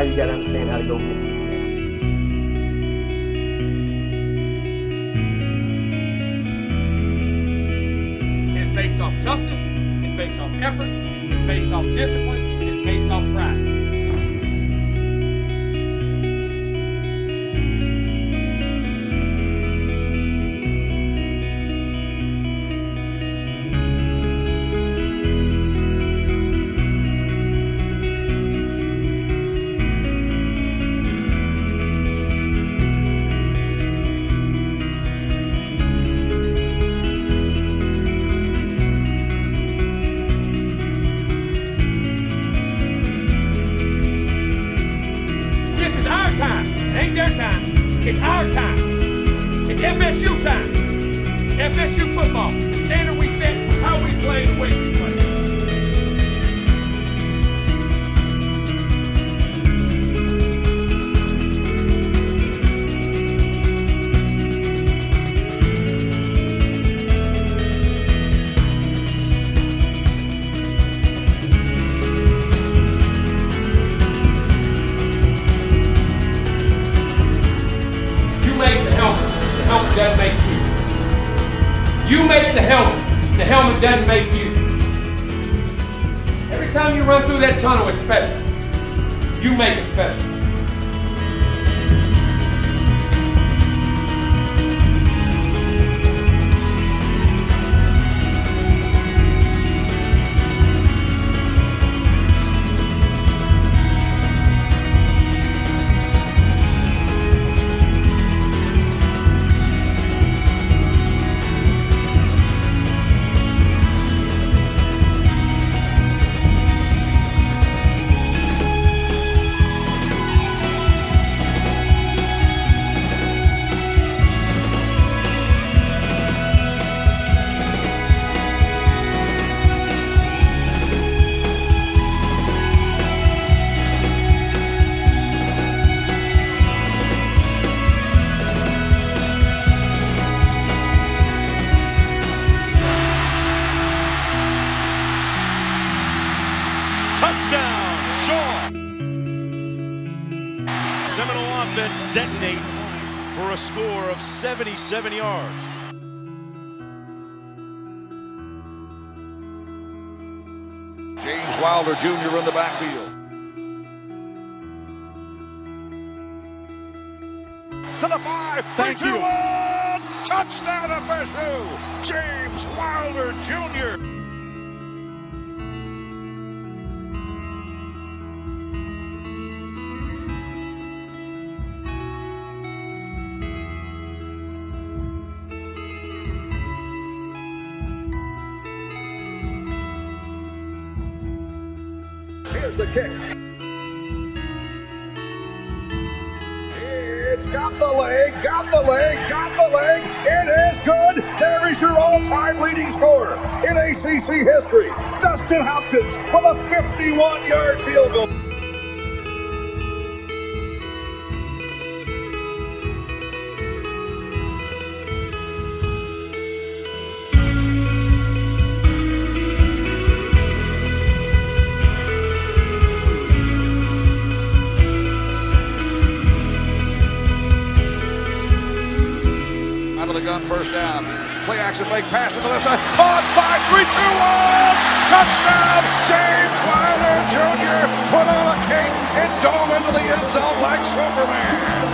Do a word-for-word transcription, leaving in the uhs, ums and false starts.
Now you got to understand how to go get it. It's based off toughness, it's based off effort, it's based off discipline, and it's based off pride. It ain't their time. It's our time. It's F S U time. F S U football. The standard we set, how we play, the way we play. The helmet doesn't make you. You make the helmet. The helmet doesn't make you. Every time you run through that tunnel, it's special. You make it special. Touchdown, Shaw! Seminole offense detonates for a score of seventy-seven yards. James Wilder Junior in the backfield. To the five. Thank three, two, you. one. Touchdown F S U. James Wilder Junior Here's the kick. It's got the leg, got the leg, got the leg. It is good. There is your all-time leading scorer in A C C history. Dustin Hopkins with a fifty-one yard field goal. Out of the gun, first down. Play action, fake pass to the left side. On five, three, two, one. Touchdown, James Wilder Junior Put on a cape and dove into the end zone like Superman.